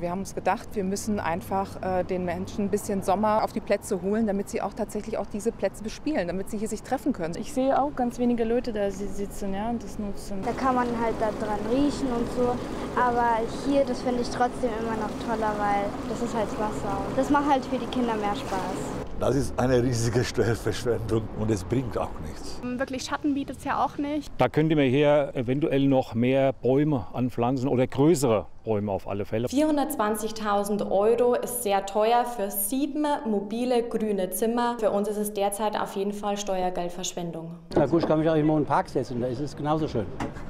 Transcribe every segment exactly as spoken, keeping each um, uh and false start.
Wir haben uns gedacht, wir müssen einfach äh, den Menschen ein bisschen Sommer auf die Plätze holen, damit sie auch tatsächlich auch diese Plätze bespielen, damit sie hier sich treffen können. Ich sehe auch ganz wenige Leute da sitzen, ja, und das nutzen. Da kann man halt da dran riechen und so, aber hier, das finde ich trotzdem immer noch toller, weil das ist halt Wasser und das macht halt für die Kinder mehr Spaß. Das ist eine riesige Steuerverschwendung und es bringt auch nichts. Wirklich Schatten bietet es ja auch nicht. Da könnte man hier eventuell noch mehr Bäume anpflanzen oder größere Bäume auf alle Fälle. vierhundertzwanzigtausend Euro ist sehr teuer für sieben mobile grüne Zimmer. Für uns ist es derzeit auf jeden Fall Steuergeldverschwendung. Na gut, ich kann mich auch irgendwo in den Park setzen, da ist es genauso schön.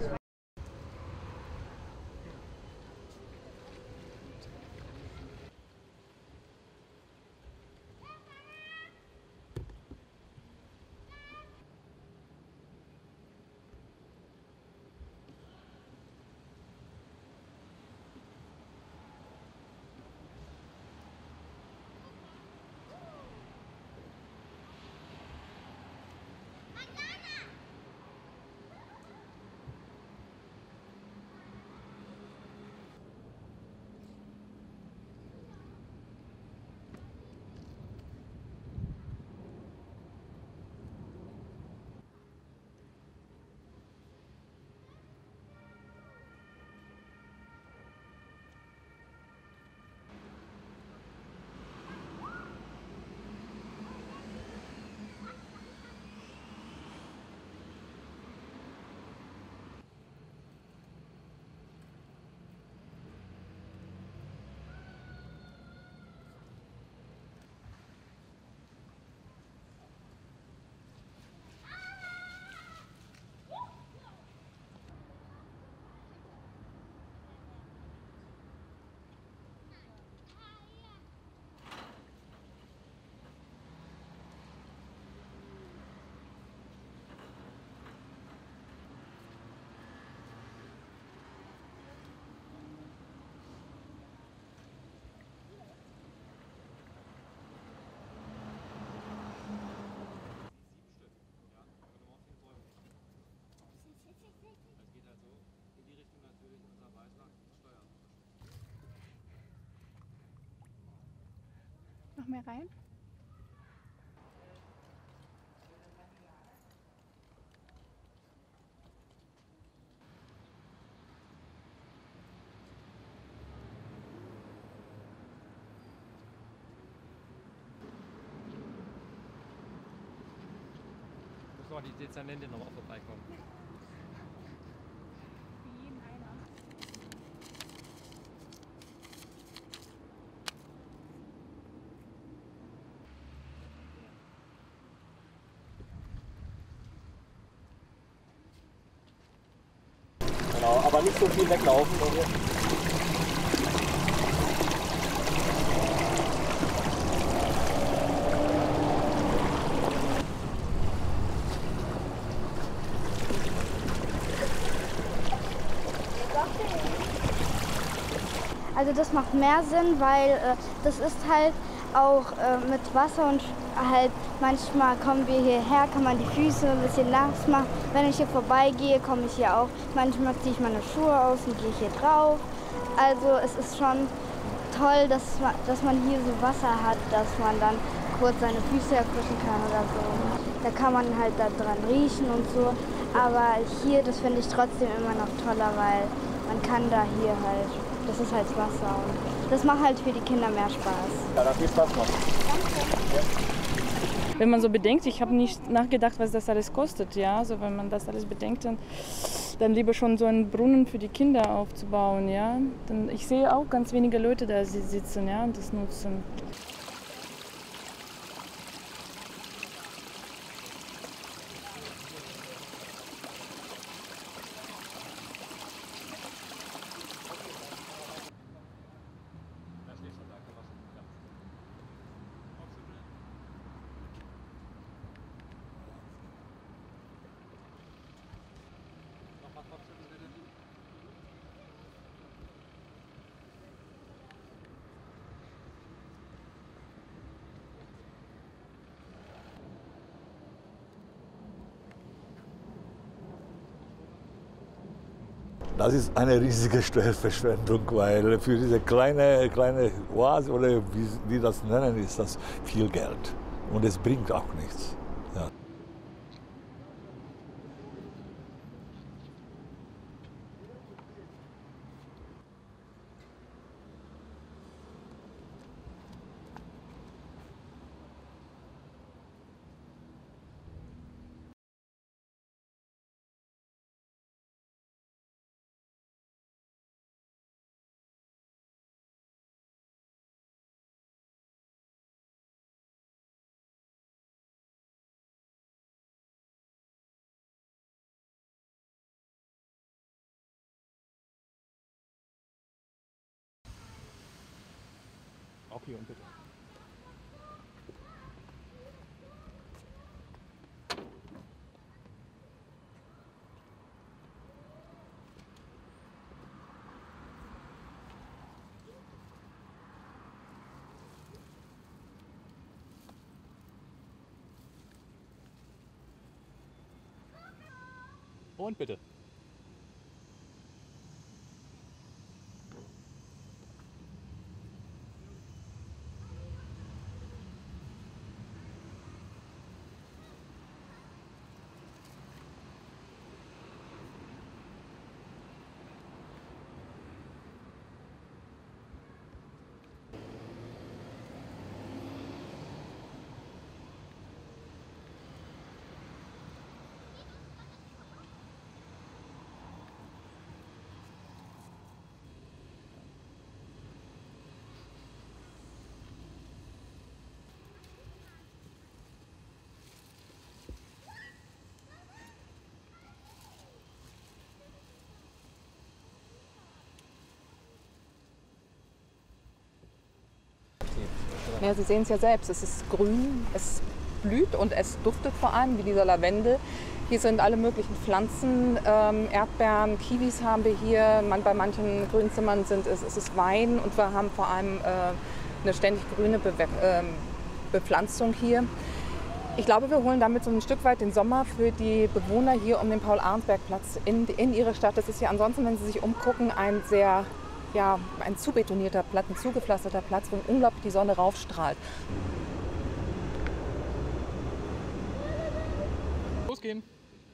Noch mehr rein? Muss noch die Dezernentin nochmal vorbeikommen. Für jeden einer. Genau, aber nicht so viel weglaufen. Also das macht mehr Sinn, weil äh, das ist halt auch äh, mit Wasser und halt manchmal kommen wir hierher, kann man die Füße ein bisschen nass machen. Wenn ich hier vorbeigehe, komme ich hier auch. Manchmal ziehe ich meine Schuhe aus und gehe hier drauf. Also es ist schon toll, dass man, dass man hier so Wasser hat, dass man dann kurz seine Füße erfrischen kann oder so. Da kann man halt da dran riechen und so. Aber hier, das finde ich trotzdem immer noch toller, weil man kann da hier halt, das ist halt Wasser und das macht halt für die Kinder mehr Spaß. Ja, dann viel Spaß noch. Danke. Ja. Wenn man so bedenkt, ich habe nicht nachgedacht, was das alles kostet, ja, also wenn man das alles bedenkt, dann, dann lieber schon so einen Brunnen für die Kinder aufzubauen, ja. Dann, ich sehe auch ganz wenige Leute da sitzen, ja, und das nutzen. Das ist eine riesige Steuerverschwendung, weil für diese kleine, kleine Oase oder wie die das nennen, ist das viel Geld. Und es bringt auch nichts. Ja. Okay, und bitte. Und bitte. Ja, Sie sehen es ja selbst, es ist grün, es blüht und es duftet vor allem wie dieser Lavendel. Hier sind alle möglichen Pflanzen, ähm, Erdbeeren, Kiwis haben wir hier. Man, bei manchen Grünzimmern sind es, es ist Wein und wir haben vor allem äh, eine ständig grüne Be äh, Bepflanzung hier. Ich glaube, wir holen damit so ein Stück weit den Sommer für die Bewohner hier um den Paul-Arndt-Berg-Platz in, in ihre Stadt. Das ist ja ansonsten, wenn Sie sich umgucken, ein sehr ja, ein zubetonierter Platz, ein zugepflasterter Platz, wo unglaublich die Sonne raufstrahlt. Losgehen!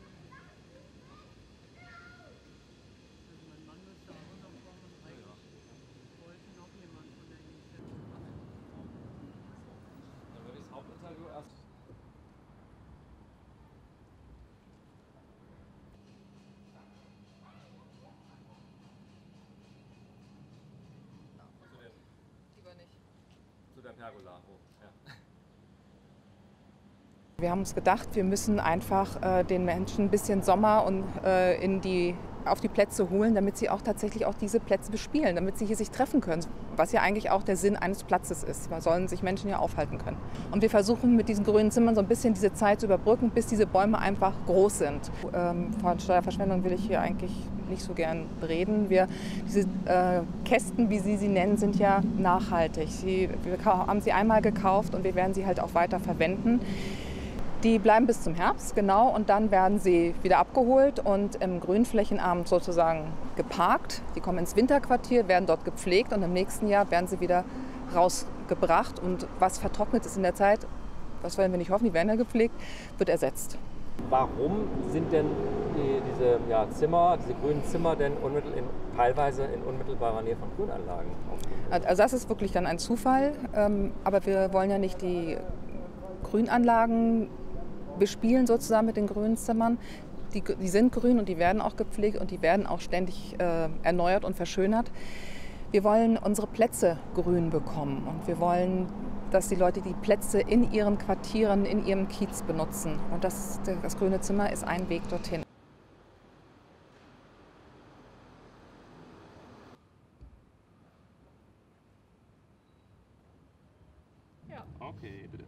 Dann würde ich das Hauptinterview erst. Zu der Pergola hoch, ja. Wir haben uns gedacht, wir müssen einfach äh, den Menschen ein bisschen Sommer und, äh, in die, auf die Plätze holen, damit sie auch tatsächlich auch diese Plätze bespielen, damit sie hier sich treffen können, was ja eigentlich auch der Sinn eines Platzes ist. Da sollen sich Menschen hier aufhalten können. Und wir versuchen mit diesen grünen Zimmern so ein bisschen diese Zeit zu überbrücken, bis diese Bäume einfach groß sind. Ähm, von Steuerverschwendung will ich hier eigentlich nicht so gern reden. Wir, diese äh, Kästen, wie Sie sie nennen, sind ja nachhaltig. Sie, wir haben sie einmal gekauft und wir werden sie halt auch weiter verwenden. Die bleiben bis zum Herbst, genau, und dann werden sie wieder abgeholt und im Grünflächenamt sozusagen geparkt. Die kommen ins Winterquartier, werden dort gepflegt und im nächsten Jahr werden sie wieder rausgebracht. Und was vertrocknet ist in der Zeit, das wollen wir nicht hoffen, die werden ja gepflegt, wird ersetzt. Warum sind denn die, diese ja, Zimmer, diese grünen Zimmer denn unmittel in, teilweise in unmittelbarer Nähe von Grünanlagen? Also das ist wirklich dann ein Zufall, aber wir wollen ja nicht die Grünanlagen bespielen sozusagen mit den grünen Zimmern. Die, die sind grün und die werden auch gepflegt und die werden auch ständig äh, erneuert und verschönert. Wir wollen unsere Plätze grün bekommen und wir wollen, dass die Leute die Plätze in ihren Quartieren, in ihrem Kiez benutzen. Und das, das grüne Zimmer ist ein Weg dorthin. Ja. Okay, bitte.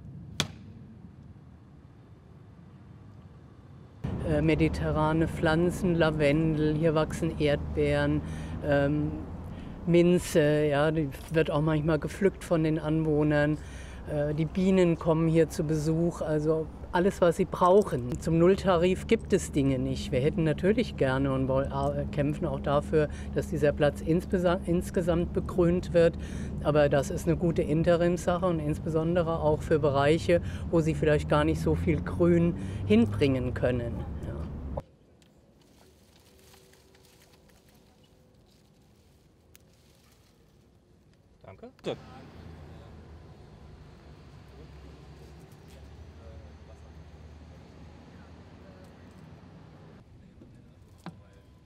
Mediterrane Pflanzen, Lavendel, hier wachsen Erdbeeren, ähm, Minze, ja, die wird auch manchmal gepflückt von den Anwohnern. Äh, die Bienen kommen hier zu Besuch, also alles, was sie brauchen. Zum Nulltarif gibt es Dinge nicht. Wir hätten natürlich gerne und kämpfen auch dafür, dass dieser Platz insgesamt begrünt wird. Aber das ist eine gute Interimssache und insbesondere auch für Bereiche, wo sie vielleicht gar nicht so viel Grün hinbringen können. Ja. Danke.